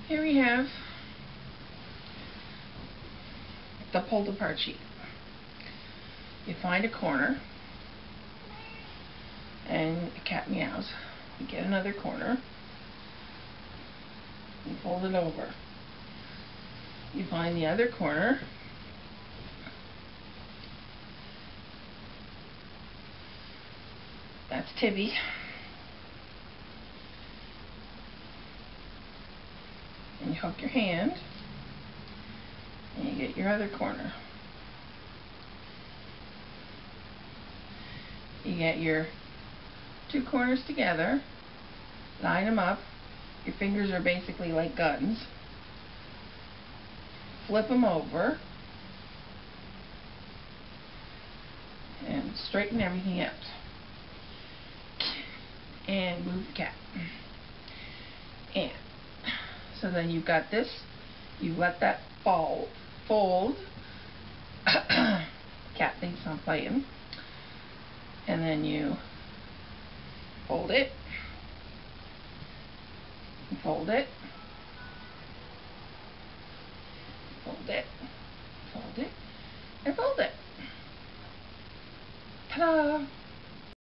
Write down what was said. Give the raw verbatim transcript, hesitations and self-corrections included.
Here we have the pulled apart sheet. You find a corner and a cat meows. You get another corner and fold it over. You find the other corner that's Tibby. And you hook your hand and you get your other corner. You get your two corners together, line them up. Your fingers are basically like guns. Flip them over and straighten everything out. And move the cat. And so then you've got this, you let that fall, fold. Cat thinks I'm playing. And then you fold it, and fold it, fold it, fold it, and fold it. Ta-da!